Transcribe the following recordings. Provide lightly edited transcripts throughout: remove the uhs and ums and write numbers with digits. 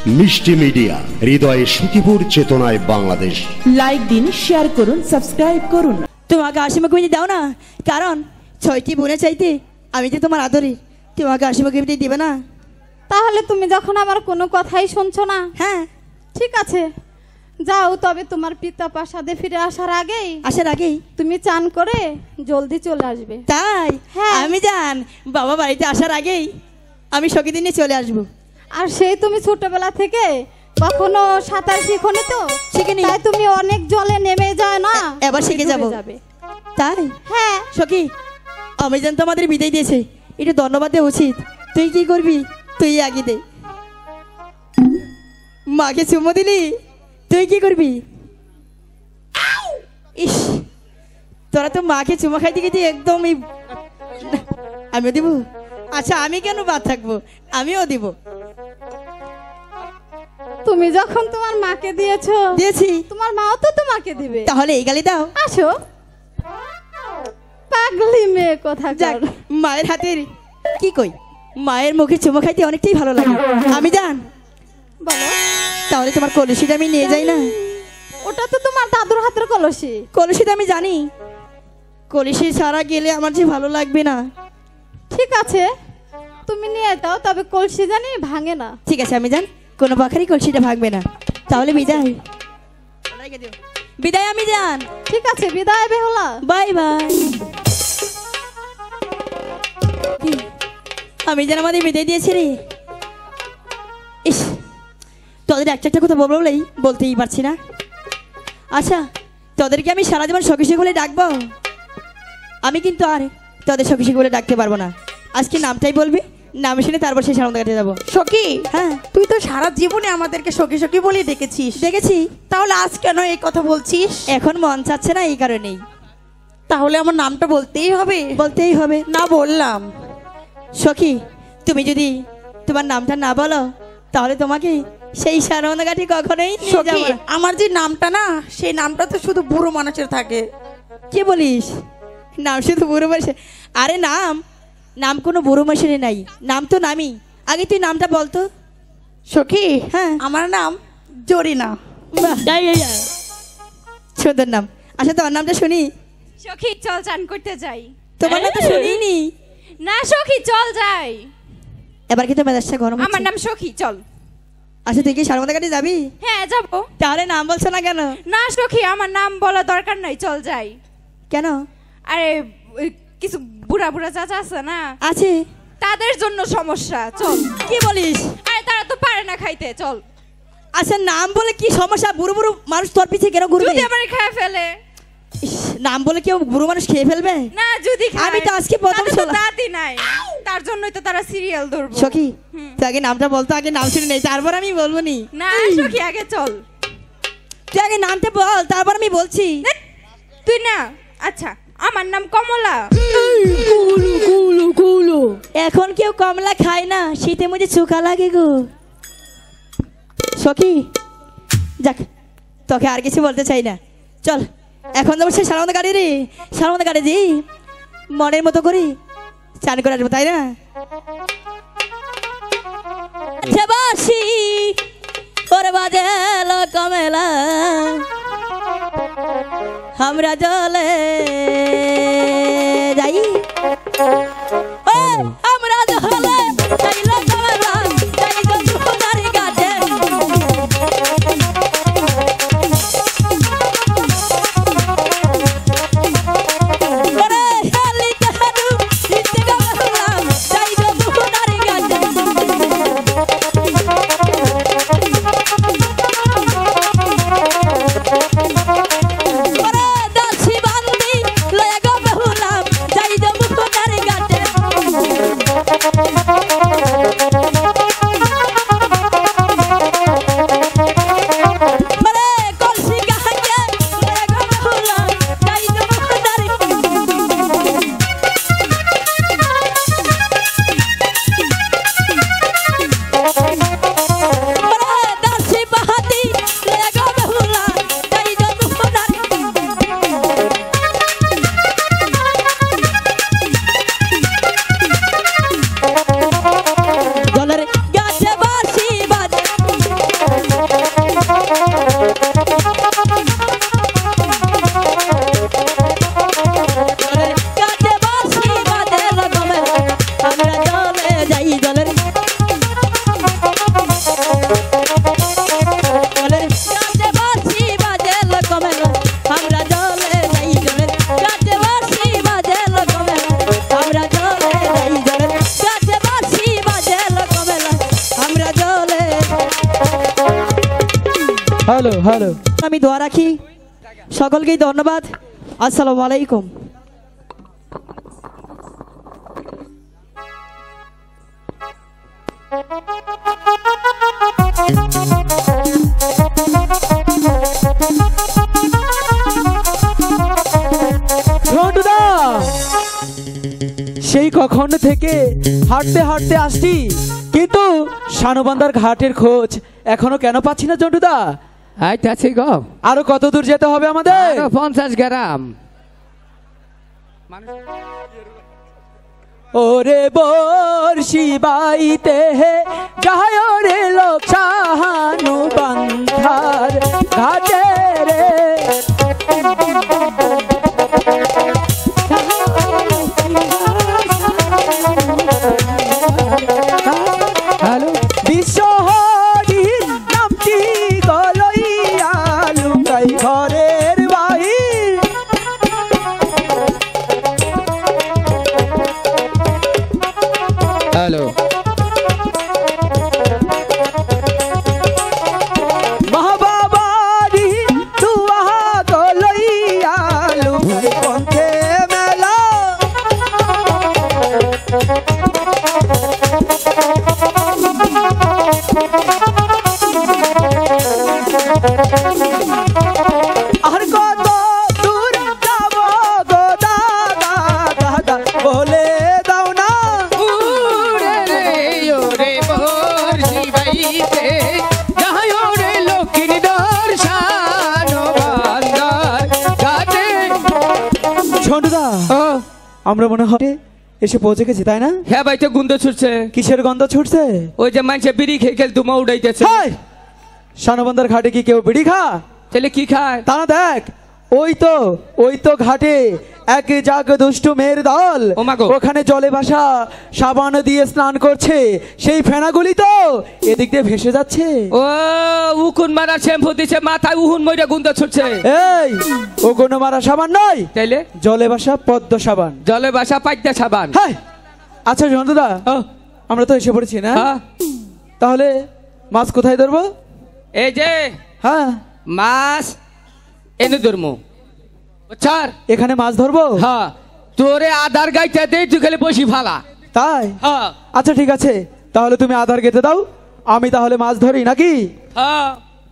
মিষ্টি মিডিয়া, হৃদয়ে সুখীপুর, চেতনায় বাংলাদেশ। লাইক দিন, শেয়ার করুন, সাবস্ক্রাইব করুন। তোমাকে হাসিমুখ বিধি দাও না, কারণ 6টি বোনের চাইতে আমি যে তোমার আদরি। তোমাকে হাসিমুখ বিধি দিবে না? তাহলে তুমি যখন আমার কোনো কথাই শুনছো না, হ্যাঁ ঠিক আছে যাও। তবে তোমার পিতা প্রাসাদে ফিরে আসার আগেই তুমি চান করে জলদি চলে আসবে। তাই? হ্যাঁ। আমি জান বাবা বাড়িতে আসার আগেই আমি সখীদের নিয়ে চলে আসবো। আর সেই তুমি ছোটবেলা থেকে কখনো সাঁতার শিখোনি তো, শিখিনি। তাই তুমি অনেক জলে নেমে যায় না, এবার শিখে যাবো। তাই? হ্যাঁ। সখী, আমি জান তোমাদের বিদায় দিয়েছে, একটু ধন্যবাদ দেওয়া উচিত। তুই কি করবি? তুই আগে দে। মাকে চুমো দিলি, তুই কি করবি? ইস, তোরা তো মাকে চুমো খাইতে গেছি একদমই। আমিও দিব? আচ্ছা, আমি কেন বাদ থাকবো, আমিও দিব। তুমি যখন তোমার মাকে দিয়েছি, তোমার মাও তো তোমাকে দিবে। তাহলে এই গালি দাও। আসো, পাগলি মেয়ে কথা। যাক, মায়ের হাতের কি কই, মায়ের মুখে চুমো খাইতে অনেকটাই ভালো লাগে। আমি জান বলো, তাহলে তোমার কলসিটা আমি নিয়ে যাই না? ওটা তো তোমার দাদুর হাতের কলসি। কলসিটা আমি জানি, কলসি ছাড়া গেলে আমার যে ভালো লাগবে না। ঠিক আছে, তুমি নিয়ে যাও, তবে কলসি জানি ভাঙে না। ঠিক আছে, আমি জান কোনো পাখারই কলসিটা ভাঙবে না। তাহলে বিদায়। বিদায় আমি জান। ঠিক আছে, বিদায় বেহুলা। Bye bye. আমি যেন আমাদের বিদায় দিয়েছি রে। ইস, তোদের একটা কথা বলতেই পারছি না। আচ্ছা, তোদেরকে আমি সারা জীবন সখী বলে ডাকবো? আমি কিন্তু আর তোদের সখী বলে ডাকতে পারবো না। আজকে নামটাই বলবি, নাম শুনে তারপর সেই সামনে কাটে যাবো। সখী, হ্যাঁ, তুই তো সারা জীবনে আমাদেরকে সখী সখী বলে ডেকেছিস। দেখেছি। তাহলে আজ কেন এই কথা বলছিস? এখন মন চাচ্ছে না, এই কারণেই। তাহলে আমার নামটা বলতেই হবে? বলতেই হবে। না বললাম। সখী, তুমি যদি তোমার নামটা না বলো, তাহলে তোমাকে সেই সারমন্দাঘাটি কখনোই নিয়ে সখী, যাবো না। আমার যে নামটা না, সেই নামটা তো শুধু বুড়ো মানুষের থাকে। কি বলিস? নাম শুধু বুড়ো মানুষের? আরে নাম কোনো বুড়ো মানুষের নাই, নাম তো নামই। আগে তুই নামটা বলতো। সখী, হ্যাঁ, আমার নাম জরিনা। বাহ, সুন্দর নাম। আচ্ছা, তোমার নামটা শুনি। সখী, চল চান করতে যাই। তোমার নাম তো শুনিনি। না সখী, চল যাই। এবার কিন্তু মেজাজটা গরম হচ্ছে। আমার নাম সখী, চল। আচ্ছা, তুই কি সারমন্দাঘাটি যাবি? হ্যাঁ যাবো। তাহলে নাম বলছো না কেন? না সখী, আমার নাম বলা দরকার নাই, চল যাই। কেন? আরে ওই কিছু বুড়া বুড়া চাচা আছে না, আছে, তাদের জন্য সমস্যা, চল। কি বলিস? আরে তারা তো পারে না খাইতে, চল। আচ্ছা, নাম বলে কি সমস্যা? বুড়ো বুড়ো মানুষ তোর পিছিয়ে কেন ঘুরবে? যদি আমার খেয়ে ফেলে। নাম বলে কেউ বুড়ো মানুষ খেয়ে ফেলবে? না, যদি আমি তো আজকে প্রথম শুনলাম। দাদি নাই, তার জন্যই তো তারা সিরিয়াল ধরবো। সখী, তুই আগে নামটা বলতো, আগে নাম শুনে নেই, তারপর আমি বলবো নি। না সখী, আগে চল। তুই আগে নামটা বল, তারপর আমি বলছি। তুই না? আচ্ছা, আমার নাম কমলা। এখন কেউ কমলা খায় না, শীতের মধ্যে চোখা লাগে গো। সখী, যাক, তোকে আর কিছু বলতে চাই না। চল, এখন তো সে সারমন্দাঘাটি রে, সারমন্দাঘাটি যে মনের মতো করি চান করে আসবো, তাই না? বাসি ওর বাজেল কমেলা, আমরা জলে যাই, আমরা জলে যাইল কমেলা, যাই গো তোমার কাছে। Hello hello. আমি দোয়া রাখি, সকলকেই ধন্যবাদ। আসসালামু আলাইকুম। ঝন্টুদা, সেই কখন থেকে হাঁটতে হাঁটতে আসছি, কিন্তু শানুবান্দার ঘাটের খোঁজ এখনো কেন পাচ্ছি না ঝন্টুদা? আইতাছি গো। আরো কত দূর যেতে হবে আমাদের? আরো 50 গ্রাম। ওরে বর্ষি বাইতে যায় রে লোক শাহানু বান্ধার ঘাটে রে। হ্যালো, বিশ্বহরির নামটি গলইয়া লুকাই ঘরের বাহির। হ্যালো, মহাবাবারি তুয়া গলইয়া লুকাই পন্থে মেলা। আর কত দূর যাব গো দাদা, দাদা বলে দাও না। উড়ে রে ওরে বর্ষি বাইতে যায় রে লক্ষ্মীর দর্শন বান্দার ঘাটে। ঝন্টুদা, ও আমরা মনে হয় এসে পৌঁছে গেছি, তাই না? হ্যাঁ ভাই, তো গুন্দ ছুটছে। কিসের গন্ধ ছুটছে? ওই যে মানুষে বিড়ি খেয়ে খেলে ধুমা উড়াইতেছে। হেই! শানবান্দার ঘাটে কি কেউ বিড়ি খা? তাহলে কি খায়? তা না, দেখ ওই তো ঘাটে এক জাগ দুষ্টু মেয়ের দল ও মা গো। ওখানে জলে ভাসা সাবান দিয়ে স্নান করছে। সেই ফেনাগুলি তো এদিক দিয়ে ভেসে যাচ্ছে। ও উকুন মারা শ্যাম্পু দিছে, মাথায় উহুন মইরা গুন্দ ছুটছে। এই, ও কোনো মারা সাবান নয়, তাইলে জলে ভাসা পদ্ম সাবান। জলে বাসা পাইতা সাবান। হ্যাঁ, আচ্ছা ঝন্টুদা, ও, আমরা তো এসে পড়েছি না? হ্যাঁ। তাহলে মাছ কোথায় ধরবো? এই যে হ্যাঁ, মাছ এনে ধরমু, বুঝছার? এখানে মাছ ধরবো? হ্যাঁ, তোরে আধার গাইতে দে, তুই খালি বসি ফালা। তাই? হ্যাঁ আচ্ছা ঠিক আছে, তাহলে তুমি আধার গেতে দাও, আমি তাহলে মাছ ধরি নাকি? হ্যাঁ।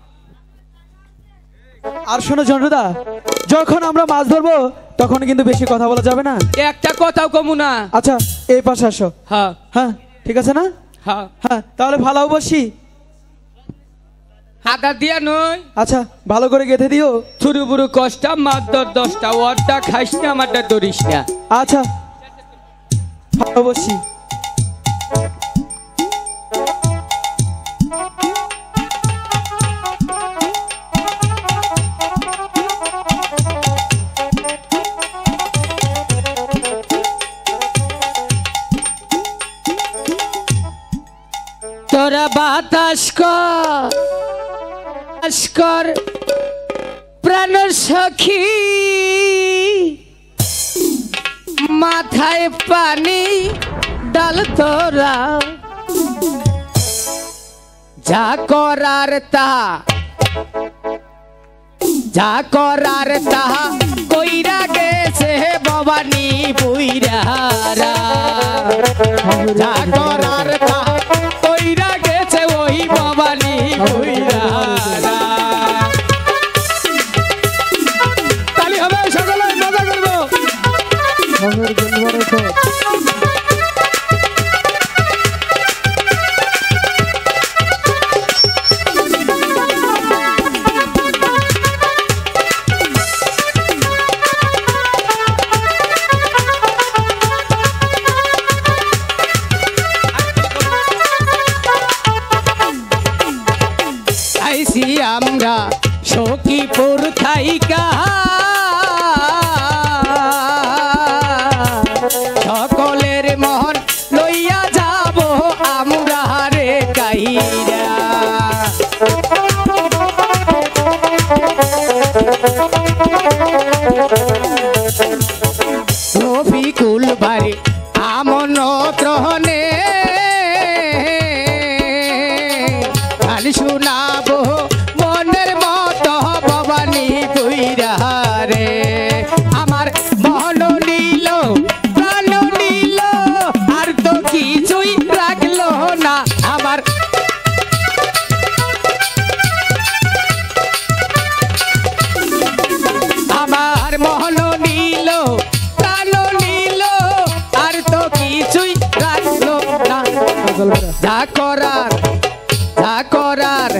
আর শোনো ঝন্টুদা, যখন আমরা মাছ ধরবো তখন কিন্তু বেশি কথা বলা যাবে না। একটা কথাও কমু না। আচ্ছা, এই পাশে আসো। হ্যাঁ হ্যাঁ, ঠিক আছে না? হ্যাঁ। হ্যাঁ, তাহলে ভালো বসি। আধার দিয়া নই, আচ্ছা, ভালো করে গেঁথে দিও। ছুরু বুড়ু কষ্টা মাছ ধর 10টা, ওরটা খাইস না, আমারটা ধরিস না। আচ্ছা, ভালো বসি। তোরা বাতাস কর প্রাণ সখী, মাথায় পানি ডাল তোরা, যা করার তাহা কইরা গেছে ভবানী বুইরারা, যা করার তাহা কইরা গেছে ওই ভবানী বুইরারা। তালি হবে, সকলে মজা করবো। আইছি আমরা সখীপুর থাইকা, সকলের মন লইয়া যাব আমরা রে কাইরা। রফিকুল বাড়ি আমন গ্রহণে খালি শোনাবো মনের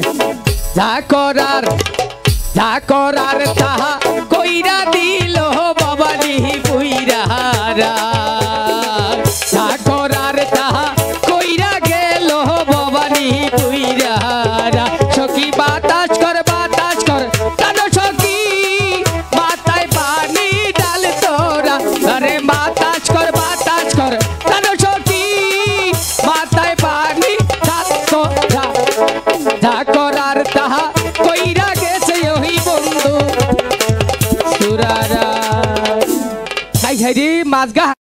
যা করার তাহা কইরা দিল বাবারি বুইরারা যা করার তাহা কইরা গেল বাবারি বুইরারা সখী বাতাস কর কানো সখী মাথায় পানি ডাল তোরা আরে বাতাস কর কানো সখী মাথায় পানি ডাল তোরা যা করার তাহা কইরা গেছে ওই বন্ধু সুরারা হাই হাই রে মাঝগা